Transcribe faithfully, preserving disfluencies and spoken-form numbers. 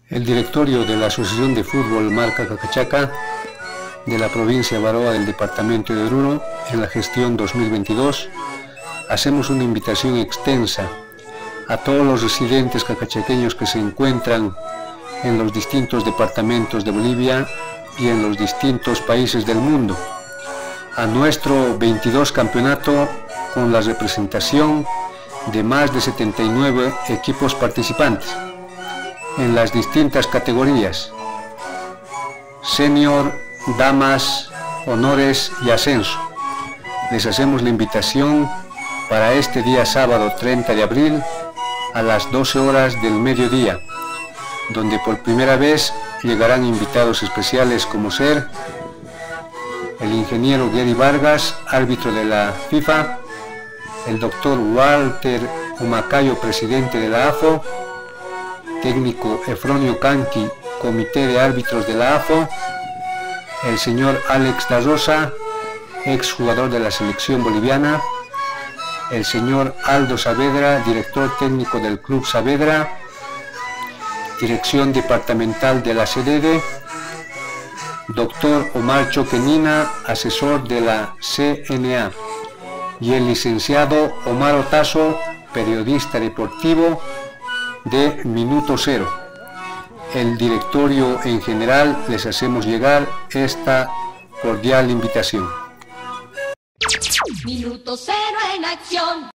El directorio de la Asociación de Fútbol Marca Cacachaca de la provincia de Baroa del departamento de Oruro, en la gestión dos mil veintidós, hacemos una invitación extensa a todos los residentes cacachaqueños que se encuentran en los distintos departamentos de Bolivia y en los distintos países del mundo, a nuestro veintidós campeonato con la representación de más de setenta y nueve equipos participantes en las distintas categorías: senior, damas, honores y ascenso. Les hacemos la invitación para este día sábado treinta de abril a las doce horas del mediodía, donde por primera vez llegarán invitados especiales como ser el ingeniero Gary Vargas, árbitro de la FIFA, el doctor Walter Humacayo, presidente de la A F O, técnico Efronio Canqui, comité de árbitros de la A F O, el señor Alex da Rosa, ex jugador de la selección boliviana, el señor Aldo Saavedra, director técnico del Club Saavedra, dirección departamental de la C D D, doctor Omar Choquenina, asesor de la C N A, y el licenciado Omar Otazo, periodista deportivo de Minuto Cero. El directorio en general les hacemos llegar esta cordial invitación. Minuto Cero en acción.